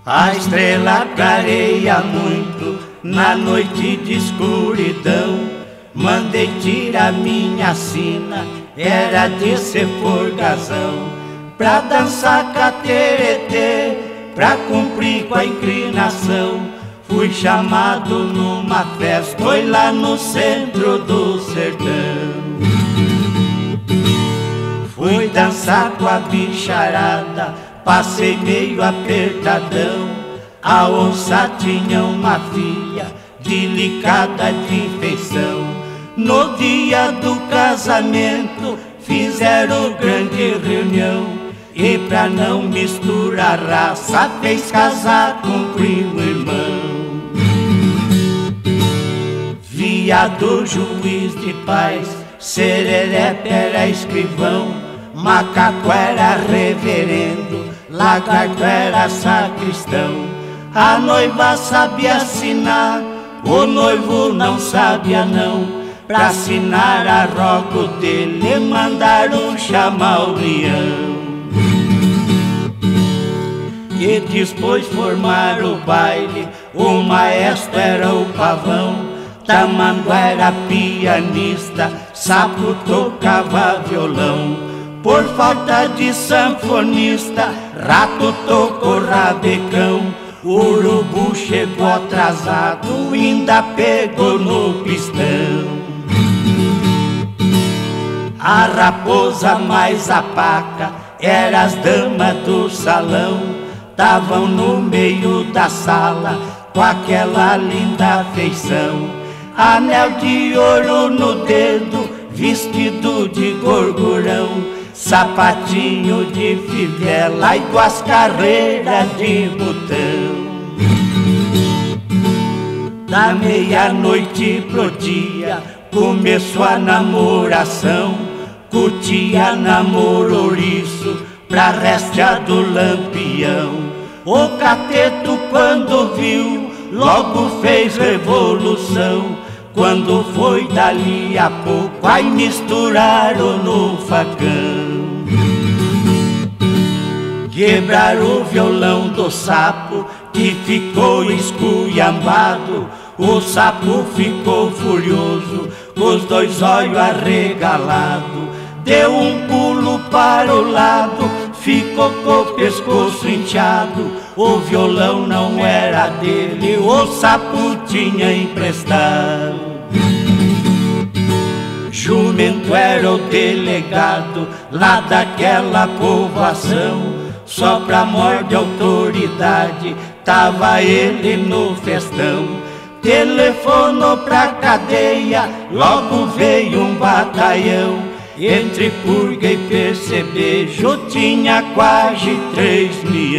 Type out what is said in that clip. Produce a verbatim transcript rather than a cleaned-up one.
A estrela clareia muito na noite de escuridão. Mandei tirar minha sina, era de ser forgazão, pra dançar cateretê, pra cumprir com a inclinação. Fui chamado numa festa, foi lá no centro do sertão. Fui dançar com a bicharada, passei meio apertadão. A onça tinha uma filha, delicada de feição. No dia do casamento, fizeram grande reunião. E pra não misturar raça, fez casar com primo irmão. Viado, juiz de paz, Sererepe era escrivão, macaco era reverendo, lagarto era sacristão. A noiva sabia assinar, o noivo não sabia não. Pra assinar a rogo dele, mandaram chamar o leão. E depois formaram o baile, o maestro era o pavão. Tamanduá era pianista, Sapo tocava violão. Por falta de sanfonista, Rato tocou rabecão. O urubu chegou atrasado, ainda pegou no pistão. A raposa mais a paca, eram as damas do salão. Tavam no meio da sala, com aquela linda feição. Anel de ouro no dedo, vestido de gorgurão, sapatinho de fivela e duas carreiras de botão. Da meia-noite pro dia, começou a namoração. Cutia namorou ouriço pra restea do lampião. O cateto quando viu, logo fez revolução. Quando foi dali a pouco, aí misturaram no facão. Quebraram o violão do sapo, que ficou esculhambado. O sapo ficou furioso, com os dois olhos arregalados. Deu um pulo para o lado, ficou com o pescoço inchado. O violão não era dele, o sapo tinha emprestado. Jumento era o delegado lá daquela povoação. Só pra mor de autoridade, tava ele no festão. Telefonou pra cadeia, logo veio um batalhão. Entre purga e percebejo tinha quase três milhões.